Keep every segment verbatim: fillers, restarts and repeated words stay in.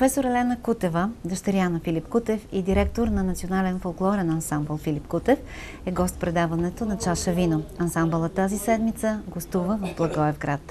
Професор Елена Кутева, дъщеря на Филип Кутев и директор на Национален фолклорен ансамбъл Филип Кутев, е гост в предаването на Чаша вино. Ансамбълът тази седмица гостува в Благоевград.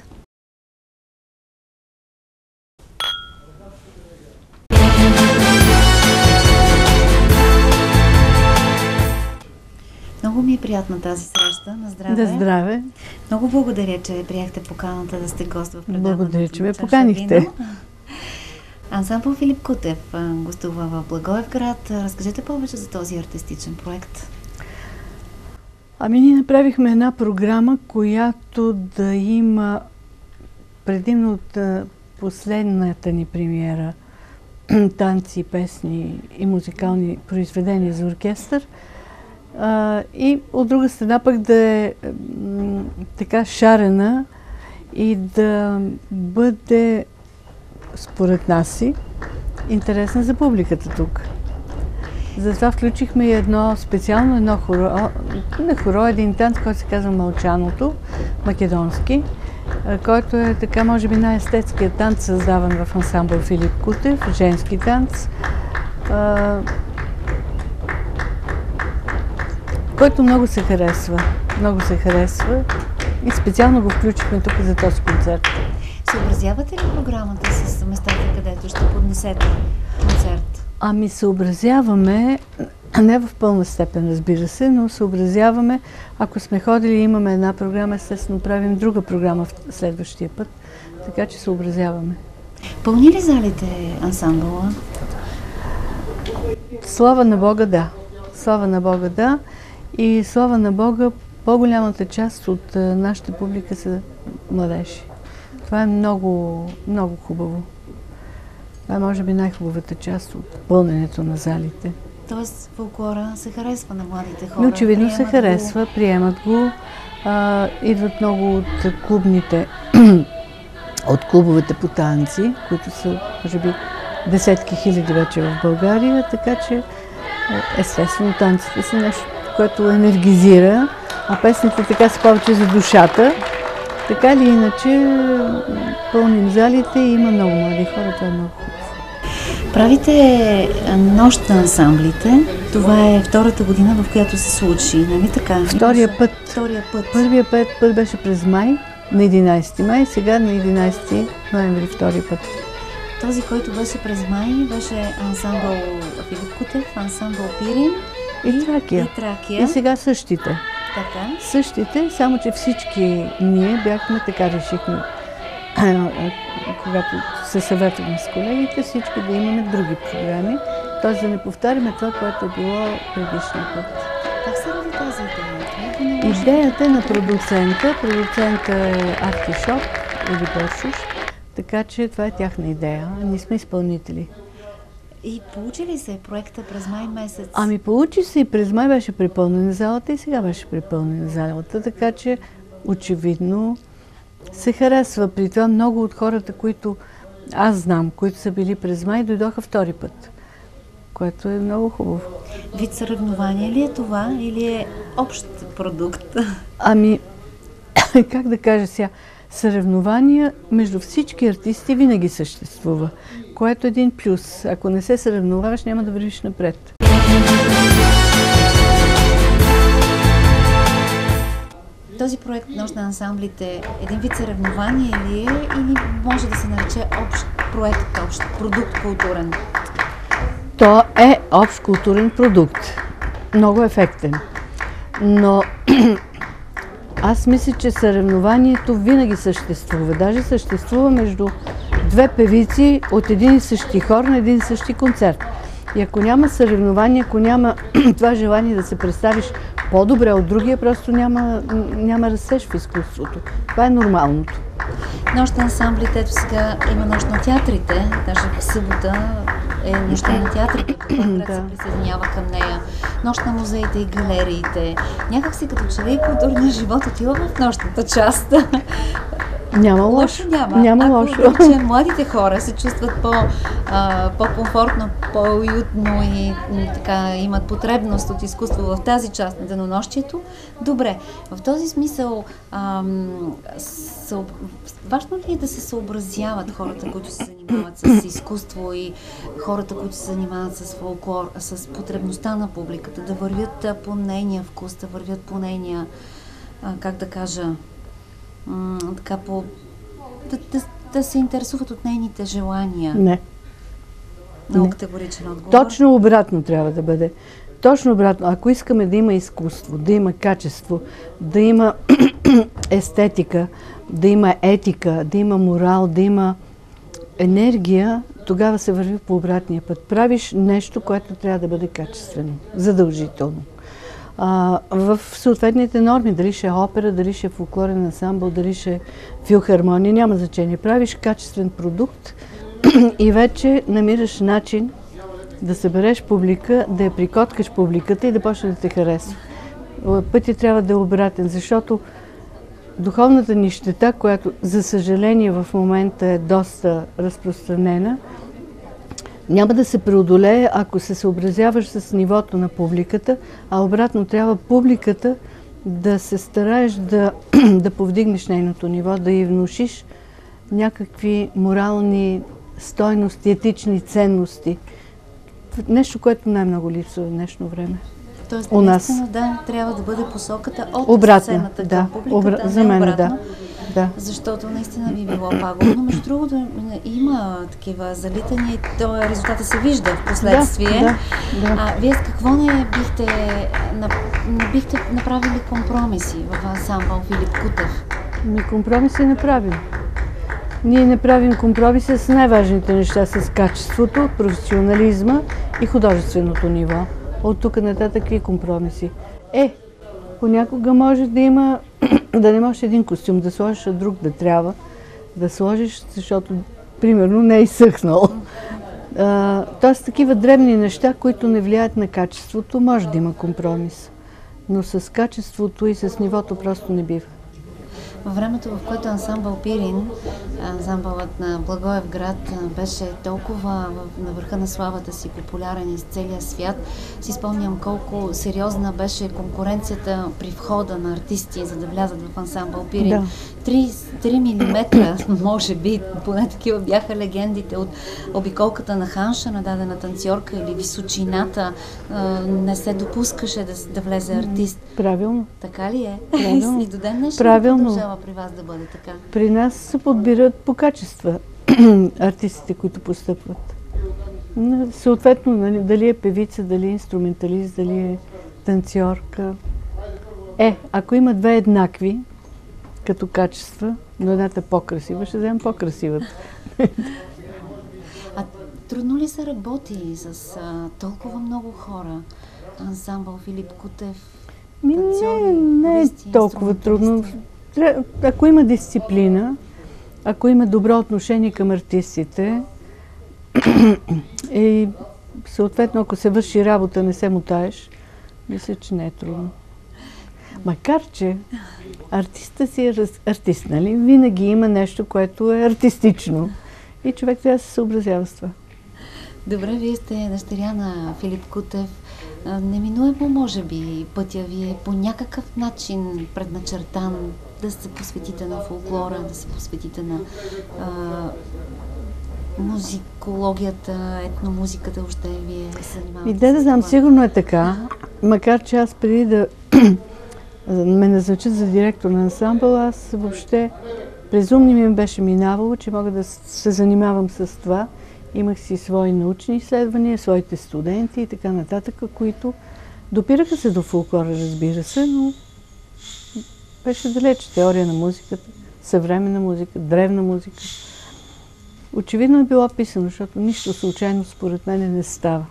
Много ми е приятна тази среща. На здраве. Да, здраве. Много благодаря, че приехте поканата да сте гост в предаването. Благодаря, че ме поканихте. Ансамбъл Филип Кутев гостува в Благоевград. Разкажете повече за този артистичен проект. Ами ние направихме една програма, която да има предимно от последната ни премиера танци, песни и музикални произведения за оркестър. А, и от друга страна пък да е м, така шарена и да бъде, според нас си, интересна за публиката тук. Затова включихме и едно специално, едно хоро, не хоро, един танц, който се казва Мълчаното, македонски, който е така, може би, най-естетският танц, създаван в ансамбъл Филип Кутев, женски танц, а, който много се харесва. Много се харесва и специално го включихме тук за този концерт. Съобразявате ли програмата с местата, където ще поднесете концерт? Ами съобразяваме, не в пълна степен, разбира се, но съобразяваме, ако сме ходили и имаме една програма, естествено правим друга програма в следващия път, така че съобразяваме. Пълни ли залите ансамбъла? Слава на Бога, да. Слава на Бога, да. И слава на Бога, по-голямата част от нашата публика са младежи. Това е много, много хубаво. Това е, може би, най-хубавата част от пълненето на залите. Тоест фолклора се харесва на младите хора? Но очевидно се харесва, го. приемат го. А, идват много от клубните, от клубовете по танци, които са, може би, десетки хиляди вече в България, така че естествено танците са нещо, което енергизира, а песните така са повече за душата. Така или иначе, пълним залите и има много млади хора, това е много хубаво. Правите нощ на ансамблите. Това е втората година, в която се случи, нали така? Втория път. Втория път. Първия път, път беше през май, на единайсети май, сега на единайсети ноември втория път. Този, който беше през май, беше ансамбъл Филип Кутев, ансамбъл Пирин и, и Тракия. И Тракия. И сега същите. Така. Същите, само че всички ние бяхме, така решихме, когато се съветваме с колегите, всички да имаме други програми, т.е. да не повтаряме това, което е било предишния път. Как се роди тази идея? Идеята е на продуцента. Продуцента е Артишоп или Боршуш, така че това е тяхна идея. Ние сме изпълнители. И получи ли се проекта през май месец? Ами получи се и през май беше припълнена залата и сега беше припълнена залата, така че очевидно се харесва. При това много от хората, които аз знам, които са били през май, дойдоха втори път, което е много хубаво. Вид съревнование ли е това или е общ продукт? Ами, как да кажа сега, съревнования между всички артисти винаги съществува, което е един плюс. Ако не се съревноваваш, няма да вървиш напред. Този проект Нощ на ансамблите един вид съревнование ли е или може да се нарече общ проект, общ продукт културен? То е общ културен продукт. Много ефектен. Но аз мисля, че съревнованието винаги съществува. Даже съществува между две певици от един и същи хор на един и същи концерт. И ако няма съревнование, ако няма това желание да се представиш по-добре от другия, просто няма, няма растеж в изкуството. Това е нормалното. Нощ на ансамблите, ето сега има нощ на театрите, даже в събота е нощ на театрите, който да. се присъединява към нея. Нощ на музеите и галериите. Някак си като че ли културния живот отива в нощната част. Няма лошо. няма. Няма Ако лошо. вече младите хора се чувстват по, а, по-комфортно, по-уютно и м, така имат потребност от изкуство в тази част на денонощието, добре. В този смисъл ам, съ, важно ли е да се съобразяват хората, които се занимават с изкуство и хората, които се занимават с фолклор, с потребността на публиката, да вървят по нейния вкус, да вървят по нейния, а, как да кажа, м, така по... Да, да, да се интересуват от нейните желания. Не. Много Не. категоричен отговор. Точно обратно трябва да бъде. Точно обратно. Ако искаме да има изкуство, да има качество, да има естетика, да има етика, да има морал, да има енергия, тогава се върви по обратния път. Правиш нещо, което трябва да бъде качествено, задължително. А, в съответните норми, дали ще е опера, дали ще е фолклорен ансамбъл, дали ще е филхармония, няма значение. Правиш качествен продукт и вече намираш начин да събереш публика, да я прикоткаш публиката и да почне да те харесва. Пътят трябва да е обратен, защото духовната нищета, която за съжаление в момента е доста разпространена, няма да се преодолее, ако се съобразяваш с нивото на публиката, а обратно трябва публиката да се стараеш да, да повдигнеш нейното ниво, да й внушиш някакви морални стойности, етични ценности. Нещо, което най-много липсва в днешно време. Тоест, у нас. наистина, да, трябва да бъде посоката от Обратно, сцената да, към публиката, обра... а за не мен, обратно. да. Да. Защото наистина би било пагубно. Между другото, има такива залитания и то резултата се вижда в последствие. Да, да, да. А вие с какво не бихте, не бихте направили компромиси в ансамбъл Филип Кутев? Ми компромиси не правим. Ние не правим компромиси с най-важните неща, с качеството, професионализма и художественото ниво. От тук нататък какви компромиси? Е, понякога може да има, да не можеш един костюм да сложиш, а друг да трябва да сложиш, защото, примерно, не е изсъхнал. Тоест, такива дребни неща, които не влияят на качеството, може да има компромис. Но с качеството и с нивото просто не бива. Във времето, в което ансамбъл Пирин, ансамбълът на Благоевград, беше толкова на върха на славата си, популярен из целия свят, си спомням колко сериозна беше конкуренцията при входа на артисти, за да влязат в ансамбъл Пирин. Да. три милиметра, може би, поне такива бяха легендите от обиколката на ханша на дадена танцорка или височината. Не се допускаше да, да влезе артист. Правилно. Така ли е? Правилно. И до ден днешен продължава при вас да бъде така? При нас се подбират по качества артистите, които постъпват. Съответно, нали, дали е певица, дали е инструменталист, дали е танцорка. Е, ако има две еднакви, като качества, но едната по-красива, ще вземем по-красивата. А трудно ли се работи с а, толкова много хора? Ансамбъл Филип Кутев, Ми, танцори, не, не е толкова трудно. Ако има дисциплина, ако има добро отношение към артистите и съответно, ако се върши работа, не се мотаеш, мисля, че не е трудно. Макар, че артистът си е артист, нали? Винаги има нещо, което е артистично. И човек трябва да се съобразява с това. Добре, вие сте дъщеря на Филип Кутев. Неминуемо, може би, пътя ви е по някакъв начин предначертан да се посветите на фолклора, да се посветите на а, музикологията, етномузиката, още вие се занимавате. И да, да знам, сигурно е така. Макар, че аз преди да ме назначат за директор на ансамбъл, аз въобще през ум ми беше минавало, че мога да се занимавам с това. Имах си свои научни изследвания, своите студенти и така нататък, които допираха се до фолклора, разбира се, но беше далеч теория на музиката, съвременна музика, древна музика. Очевидно е било писано, защото нищо случайно според мен не става.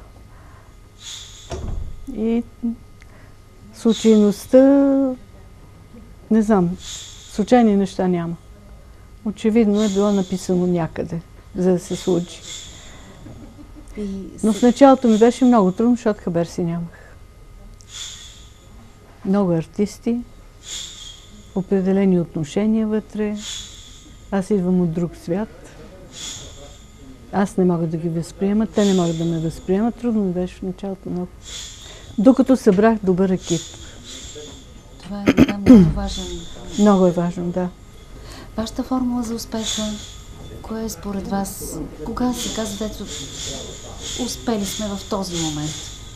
И случайността, не знам, случайни неща няма. Очевидно е било написано някъде, за да се случи. Но в началото ми беше много трудно, защото хабер си нямах. Много артисти, определени отношения вътре, Аз идвам от друг свят. Аз не мога да ги възприема, те не могат да ме възприемат. Трудно ми беше в началото много. Докато събрах добър екип. Това е да, много важен. Много е важно, да. Вашата формула за успеха, кое е според вас? Кога се казва, ето, успели сме в този момент?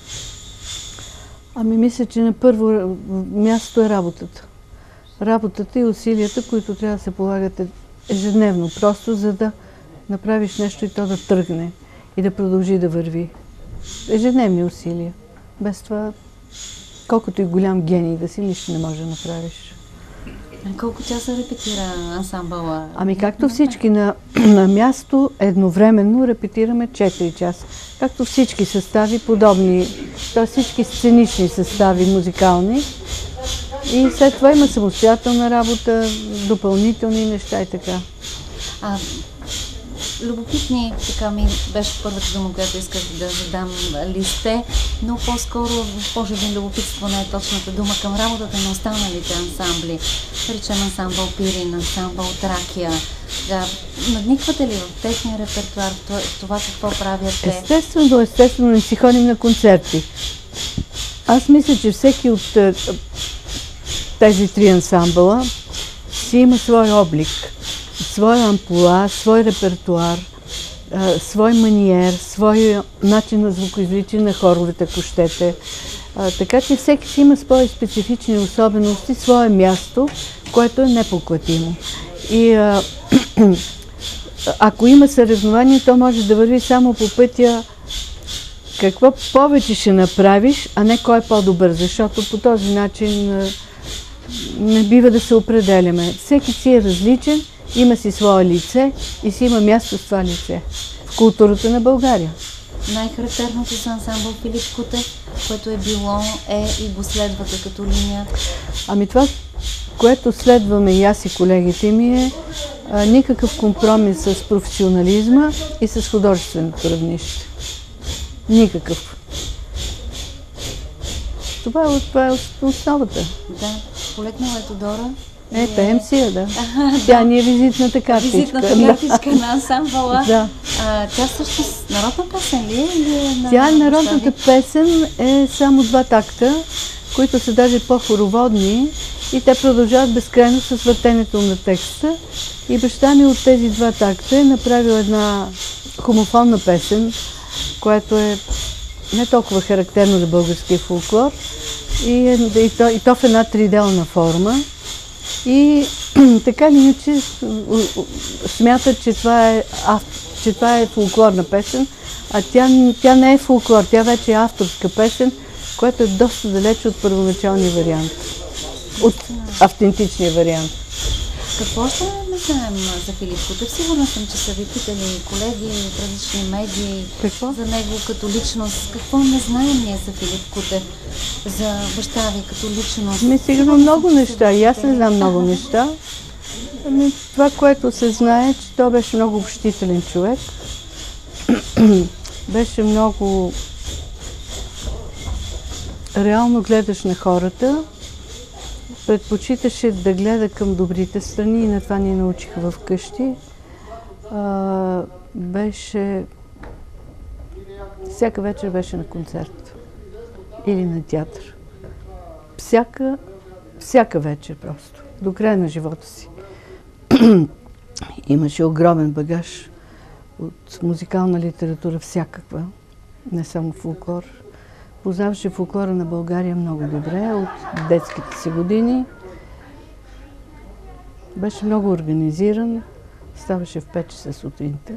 Ами мисля, че на първо място е работата. Работата и усилията, които трябва да се полагат ежедневно, просто за да направиш нещо и то да тръгне и да продължи да върви. Ежедневни усилия. Без това, колкото и голям гений да си, нищо не може да направиш. Колко часа репетира ансамбъла? Ами както всички на, на място, едновременно репетираме четири часа. Както всички състави, подобни, т.е. всички сценични състави, музикални. И след това има самостоятелна работа, допълнителни неща и така. А, любопитни, така ми беше първата дума, която исках да задам, ли сте, но по-скоро, може би любопитство не е точната дума, към работата на останалите ансамбли. Речем ансамбъл Пирин, ансамбъл Тракия. Да, надниквате ли в техния репертуар, в това какво правят те? Естествено, естествено, не си ходим на концерти. Аз мисля, че всеки от тези три ансамбъла си има свой облик, свой амплуа, свой репертуар, а, свой маниер, свой начин на звукоизвличане на хоровете, ако щете. А, така че всеки си има свои специфични особености, свое място, което е непоклатимо. И а, ако има съревнование, то може да върви само по пътя какво повече ще направиш, а не кой е по-добър, защото по този начин не бива да се определяме. Всеки си е различен, има си свое лице и си има място с това лице в културата на България. Най-характерното за ансамбъл Филип Кутев, което е било, е и го следвате като линия? Ами това, което следваме и аз и колегите ми е а, никакъв компромис с професионализма и с художественото равнище. Никакъв. Това е, това е основата. Да. Полетнала е Тодора. Е, пеем си я, да. Тя ни е визитната картичка. Визитната картичка на ансамбъла. Да. А, тя също народна песен ли е? Или е на тя народната песен е само два такта, които са даже по-хороводни и те продължават безкрайно с въртенето на текста. И баща ми от тези два такта е направил една хомофонна песен, което е не толкова характерно за българския фолклор, и, и, то, и то в една триделна форма. И така ли иначе смятат, че това е, че това е фолклорна песен, а тя, тя не е фолклор, тя вече е авторска песен, която е доста далеч от първоначалния вариант, от автентичния вариант. Какво ще не знаем за Филип Кутев? Сигурна съм, че са ви питали колеги от различни медии. Какво? За него като личност. Какво не знаем ние за Филип Кутев? За баща ви като личност? Ми сигурно много неща. И аз не знам много неща. Ами, това, което се знае, че той беше много общителен човек. Беше много реално гледаш на хората. Предпочиташе да гледа към добрите страни и на това ни научиха вкъщи. А, беше... Всяка вечер беше на концерт или на театър. Всяка, всяка вечер просто, до края на живота си. Имаше огромен багаж от музикална литература всякаква, не само фолклор. Познаваше фолклора на България много добре от детските си години. Беше много организиран, ставаше в пет часа сутринта.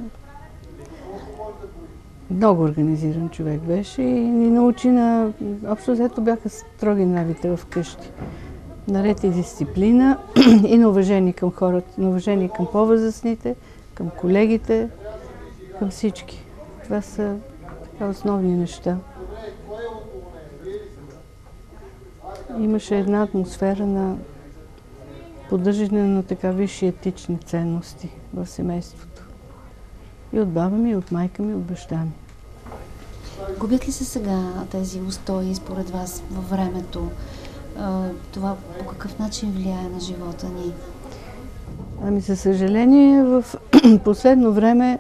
Много организиран човек беше и ни научи на... Общо взето бяха строги нравите вкъщи. Наред и дисциплина и на уважение към хората, на уважение към по-възрастните, към колегите, към всички. Това са така основни неща. Имаше една атмосфера на поддържане на така висши етични ценности в семейството. И от баба ми, и от майка ми, и от баща ми. Губят ли се сега тези устои според вас във времето? Това по какъв начин влияе на живота ни? Ами, за съжаление, в последно време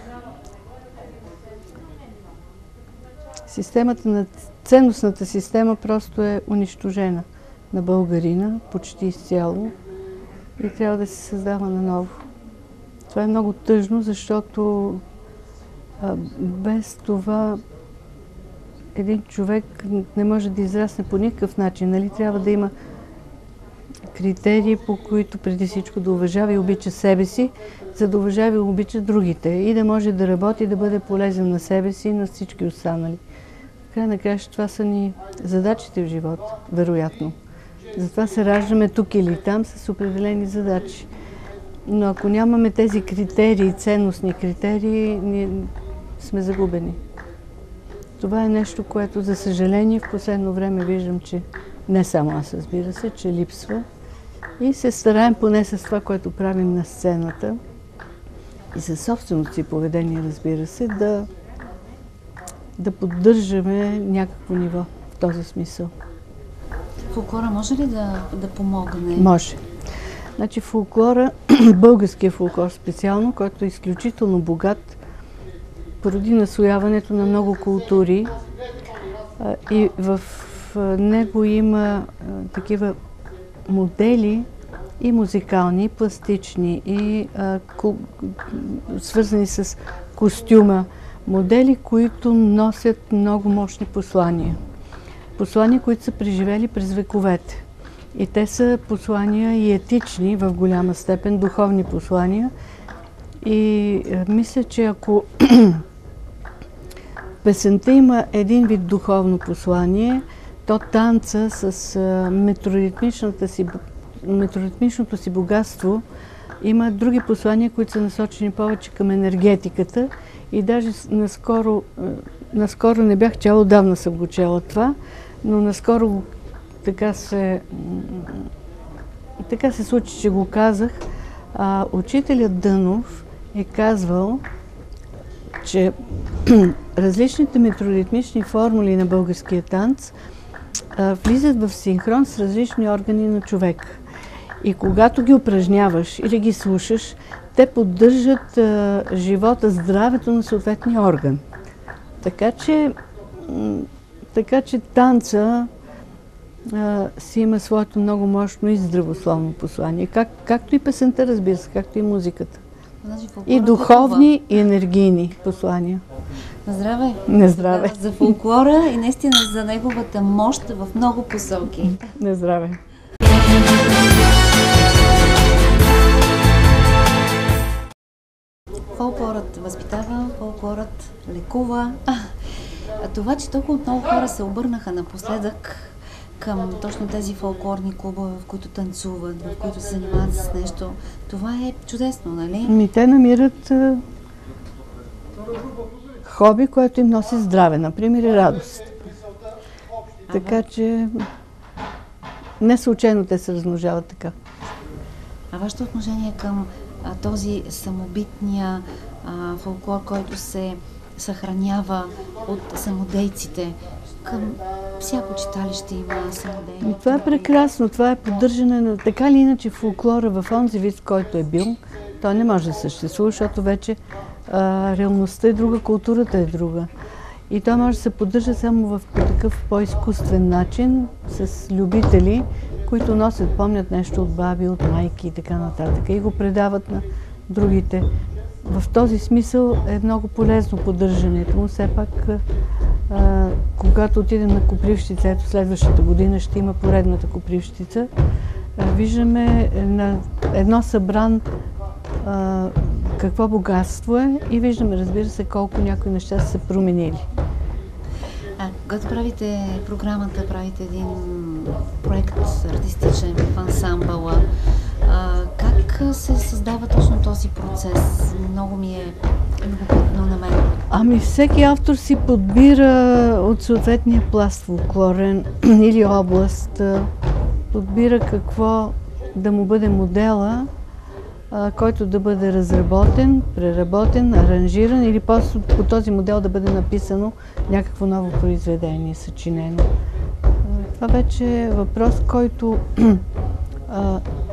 системата на ценностната система просто е унищожена на българина, почти изцяло, и трябва да се създава наново. Това е много тъжно, защото а, без това един човек не може да израсне по никакъв начин. Нали? Трябва да има критерии, по които преди всичко да уважава и обича себе си, за да уважава и обича другите и да може да работи и да бъде полезен на себе си и на всички останали. Край на края, това са ни задачите в живота, вероятно. Затова се раждаме тук или там с определени задачи. Но ако нямаме тези критерии, ценностни критерии, ние сме загубени. Това е нещо, което, за съжаление, в последно време виждам, че не само аз, разбира се, че липсва. И се стараем поне с това, което правим на сцената и със собственото си поведение, разбира се, да, да поддържаме някакво ниво в този смисъл. Фолклора може ли да, да помогне? Може. Значи фолклора, българския фолклор специално, който е изключително богат, породи наслояването на много култури и в него има такива модели и музикални, и пластични, и а, ку, свързани с костюма. Модели, които носят много мощни послания. Послания, които са преживели през вековете. И те са послания и етични в голяма степен, духовни послания. И а, мисля, че ако песента има един вид духовно послание, то танца с а, метроритмичната си, метроритмичното си богатство има други послания, които са насочени повече към енергетиката. И даже наскоро, наскоро не бях чела, отдавна съм го чела това, но наскоро така се, така се случи, че го казах. А, учителят Дънов е казвал, че различните метроритмични формули на българския танц а, влизат в синхрон с различни органи на човек. И когато ги упражняваш или ги слушаш, те поддържат а, живота, здравето на съответния орган. Така че, така че танца а, си има своето много мощно и здравословно послание. Как, както и песента, разбира се, както и музиката. Значи, и духовни, и енергийни послания. На здраве! На здраве! За фолклора и наистина за неговата мощ в много посоки. На здраве! Фолклорът възпитава, фолклорът лекува. А, това, че толкова много хора се обърнаха напоследък към точно тези фолклорни клубове, в които танцуват, в които се занимават с нещо, това е чудесно, нали? Ми, те намират а, хоби, което им носи здраве, например, и радост. А, така че не случайно те се размножават така. А вашето отношение към а, този самобитния а, фолклор, който се съхранява от самодейците, към всяко читалище има самодейни? Това е прекрасно. Това е поддържане на... Така или иначе фолклора в онзи вид, в който е бил, той не може да съществува, защото вече а, реалността е друга, културата е друга. И той може да се поддържа само в такъв по-изкуствен начин, с любители, които носят, помнят нещо от баби, от майки и така нататък и го предават на другите. В този смисъл е много полезно поддържането му. Все пак, а, когато отидем на Копривщица, ето следващата година ще има поредната Копривщица, а, виждаме на едно събран а, какво богатство е и виждаме, разбира се, колко някои неща са се променили. А, когато правите програмата, правите един проект артистичен в ансамбъла, а, как се създава точно този процес? Много ми е любопитно на мен. Ами всеки автор си подбира от съответния пласт фолклорен или област, подбира какво да му бъде модела, а, който да бъде разработен, преработен, аранжиран или просто по този модел да бъде написано някакво ново произведение, съчинено. Това вече е въпрос, който а,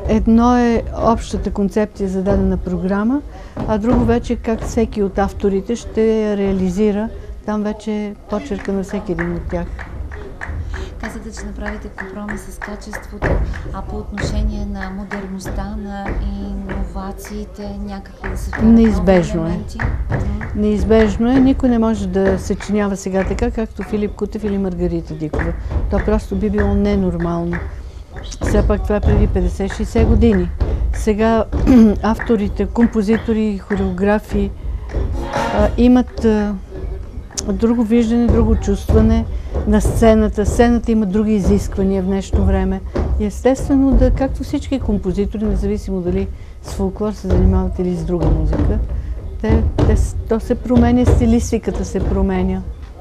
едно е общата концепция за дадена програма, а друго вече как всеки от авторите ще я реализира. Там вече е почерка на всеки един от тях. Казвате, че направите компромис с качеството, а по отношение на модерността, на иновациите, някакви да се вкарат Неизбежно нови е. елементи? Неизбежно е. Никой не може да съчинява сега така, както Филип Кутев или Маргарита Дикова. То просто би било ненормално. Все пак това е преди петдесет-шейсет години. Сега авторите, композитори, хореографи а, имат а, друго виждане, друго чувстване на сцената. Сцената има други изисквания в днешно време. И естествено, да, както всички композитори, независимо дали с фолклор се занимават или с друга музика, те, те, то се променя, стилистиката се променя.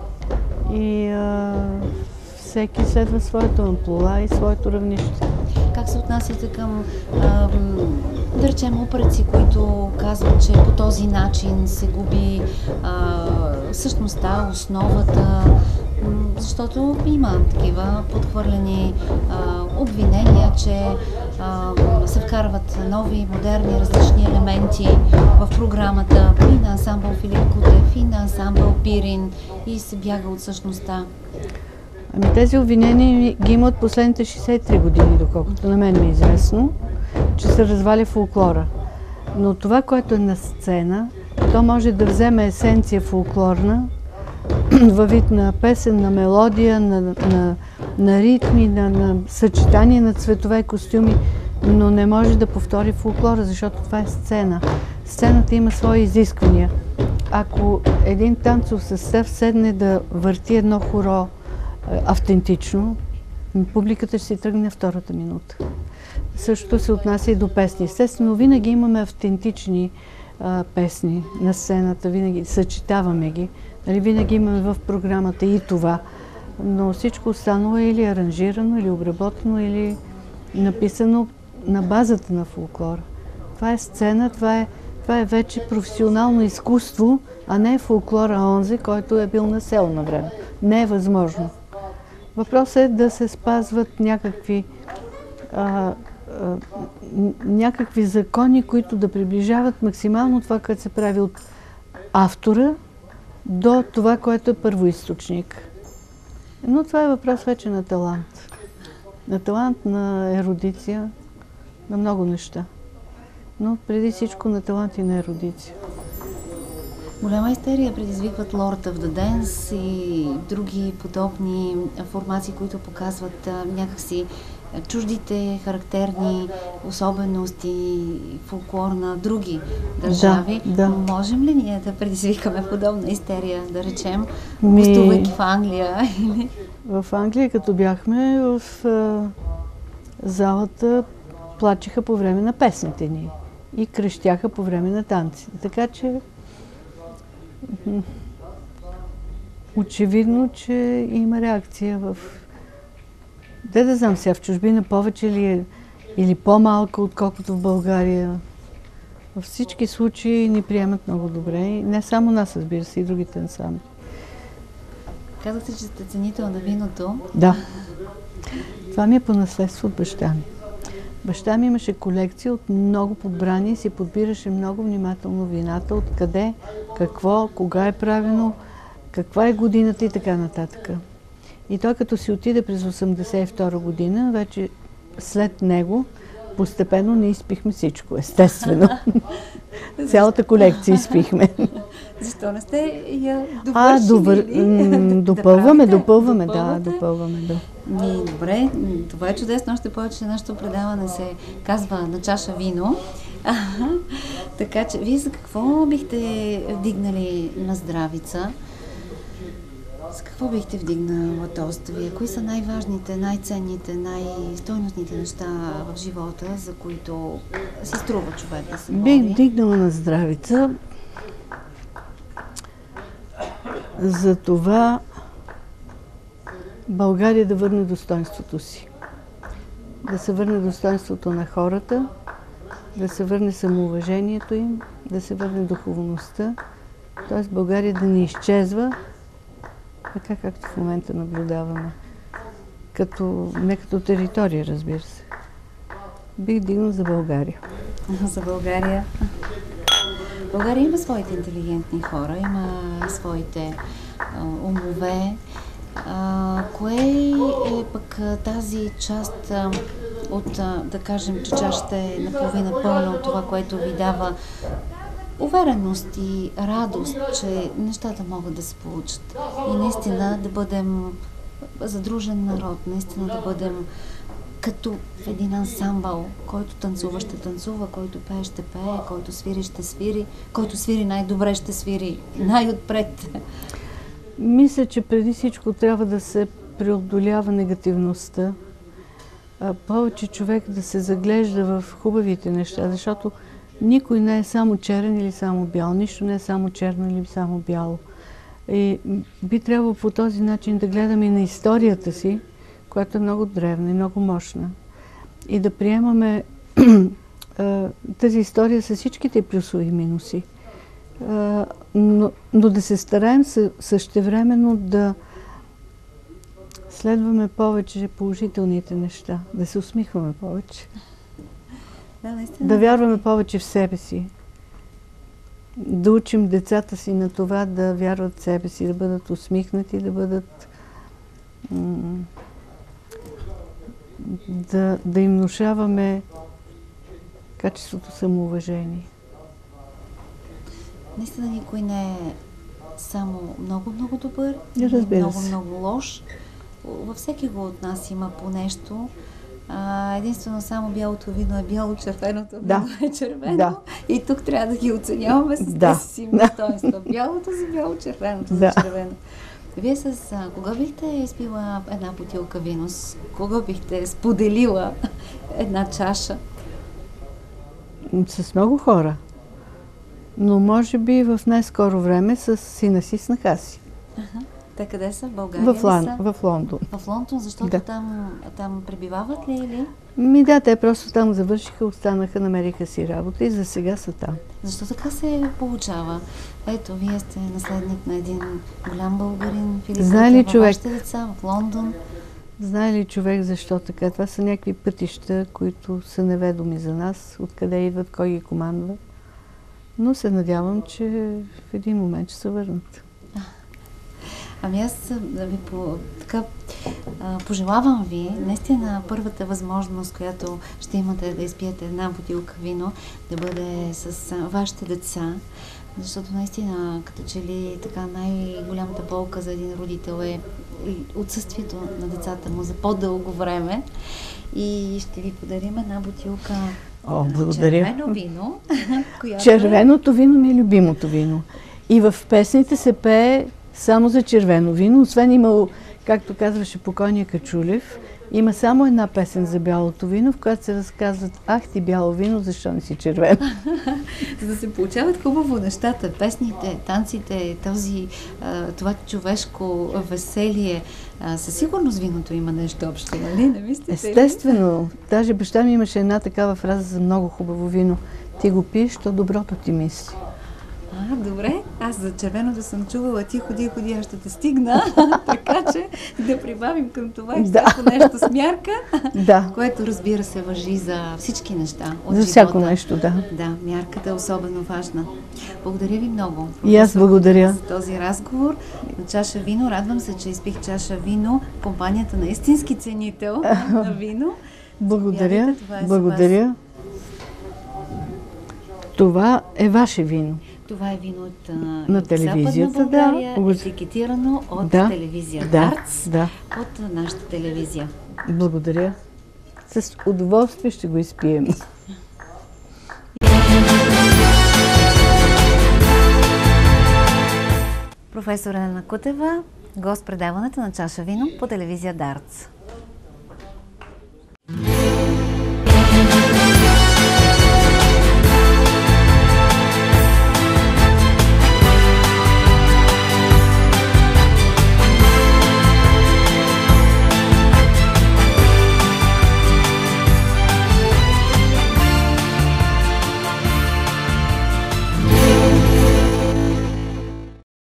И а, всеки следва своето амплуа и своето равнище. Как се отнасяте към, а, да речем, упреци, които казват, че по този начин се губи а, същността, основата, защото има такива подхвърлени а, обвинения, че а, се вкарват нови, модерни, различни елементи в програмата и на ансамбъл Филип Кутев, и на ансамбъл Пирин, и се бяга от същността. Ами тези обвинения ги има от последните шейсет и три години, доколкото на мен ми е известно, че се разваля фолклора. Но това, което е на сцена, то може да вземе есенция фолклорна, във вид на песен, на мелодия, на, на, на ритми, на, на съчетание на цветове и костюми, но не може да повтори фолклора, защото това е сцена. Сцената има свои изисквания. Ако един танцов състав седне да върти едно хоро автентично, публиката ще си тръгне на втората минута. Същото се отнася и до песни. Естествено, винаги имаме автентични а, песни на сцената, винаги съчетаваме ги. Нали, винаги имаме в програмата и това, но всичко останало е или аранжирано, или обработено, или написано на базата на фолклора. Това е сцена, това е, това е вече професионално изкуство, а не фолклора онзи, който е бил на село на време. Не е възможно. Въпросът е да се спазват някакви, а, а, някакви закони, които да приближават максимално това, което се прави от автора, до това, което е първоизточник. Но това е въпрос вече на талант. На талант, на ерудиция, на много неща. Но преди всичко на талант и на ерудиция. Голяма истерия предизвикват Lord of the Dance и други подобни формации, които показват а, някакси чуждите характерни особености, фолклор на други държави. Да, да. Можем ли ние да предизвикаме подобна истерия, да речем, Ми... гостувайки в Англия? В Англия, като бяхме в а, залата, плачеха по време на песните ни и крещяха по време на танци. Така че очевидно, че има реакция в... Де да знам сега, в чужбина повече ли е или по-малко, отколкото в България. Във всички случаи ни приемат много добре. И не само нас, разбира се, и другите ансамбли. Казахте, че сте ценител на виното. Да. Това ми е по наследство от баща ми. Баща ми имаше колекция от много подбрани и си подбираше много внимателно вината, откъде, какво, кога е правено, каква е годината и така нататък. И той като си отиде през осемдесет и втора година, вече след него постепенно не изпихме всичко, естествено. Цялата колекция изпихме. Защо не сте я довършили? А, довър... допълваме, да допълваме, да, допълваме, да. Ми, добре, това е чудесно, още повече нашето предаване се казва На чаша вино. Така че, вие за какво бихте вдигнали на здравица? За какво бихте вдигнала тост вие? Кои са най-важните, най-ценните, най-стойностните неща в живота, за които си струва човек да се бори? Бих вдигнала на здравица за това България да върне достоинството си. Да се върне достоинството на хората, да се върне самоуважението им, да се върне духовността. Т.е. България да не изчезва, така както в момента наблюдаваме. Като, не като територия, разбира се. бих дигнал за България. За България. България има своите интелигентни хора, има своите а, умове. А, кое е пък тази част а, от, а, да кажем, че чашата е наполовина пълна от това, което ви дава увереност и радост, че нещата могат да се получат. И наистина да бъдем задружен народ, наистина да бъдем като в един ансамбъл, който танцува, ще танцува, който пее, ще пее, който свири, ще свири, който свири най-добре, ще свири най-отпред. Мисля, че преди всичко трябва да се преодолява негативността, а повече човек да се заглежда в хубавите неща, защото никой не е само черен или само бял, нищо не е само черно или само бяло. И би трябвало по този начин да гледаме и на историята си, която е много древна и много мощна. И да приемаме тази история с всичките плюсове и минуси. Но, но да се стараем същевременно да следваме повече положителните неща, да се усмихваме повече, да, наистина. Да вярваме повече в себе си, да учим децата си на това да вярват в себе си, да бъдат усмихнати, да бъдат да, да им внушаваме качеството самоуважение. Наистина никой не е само много-много добър, много-много лош. Във всеки го от нас има по нещо. А, единствено само бялото вино е бяло, червеното да. вино е червено. Да. И тук трябва да ги оценяваме с да. тези си достоинства. Бялото за бяло, червеното да. за червено. Вие с а, кога бихте изпила една бутилка вино? С кога бихте споделила една чаша? С много хора. Но може би в най-скоро време с сина си, снаха си. Ага. Те къде са? В България в, Лан, са? в Лондон. В Лондон, защото да. там, там пребивават ли или? Ми да, те просто там завършиха, останаха, намериха си работа и за сега са там. Защо така се получава? Ето, вие сте наследник на един голям българин, Филип, знае ли човек? Вашите деца в Лондон. Знае ли човек защо така? Това са някакви пътища, които са неведоми за нас, откъде идват, кой ги командва. Но се надявам, че в един момент ще се върнат. Ами аз да ви по, така, а, пожелавам ви наистина първата възможност, която ще имате да изпиете една бутилка вино, да бъде с а, вашите деца, защото наистина като че ли така най-голямата болка за един родител е отсъствието на децата му за по-дълго време и ще ви подарим една бутилка О, благодаря. червено вино. Която... Червеното вино ми е любимото вино. И в песните се пее само за червено вино. Освен имало, както казваше покойния Качулев, има само една песен за бялото вино, в която се разказват: ах ти бяло вино, защо не си червено? За да се получават хубаво нещата, песните, танците, този, това човешко веселие, със сигурност виното има нещо общо, нали? Не мислите? Естествено. Даже баща ми имаше една такава фраза за много хубаво вино. Ти го пиеш, то доброто ти мисли. А, добре. Аз за червеното съм чувала: ти ходи, ходи, аз ще те стигна. Така че да прибавим към това и всяко да. нещо с мярка, да. което разбира се важи за всички неща от за живота. всяко нещо, да. Да, мярката е особено важна. Благодаря ви много. И аз благодаря за този разговор на чаша вино. Радвам се, че изпих чаша вино, компанията на истински ценител на вино. Благодаря. Е благодаря. Това е ваше вино. Това е вино от, на телевизията, Западна България, да. етикетирано от да, телевизия да, Дарц, да. от нашата телевизия. Благодаря. С удоволствие ще го изпием. Професор Елена Кутева, гост предаването на чаша вино по телевизия Дарц.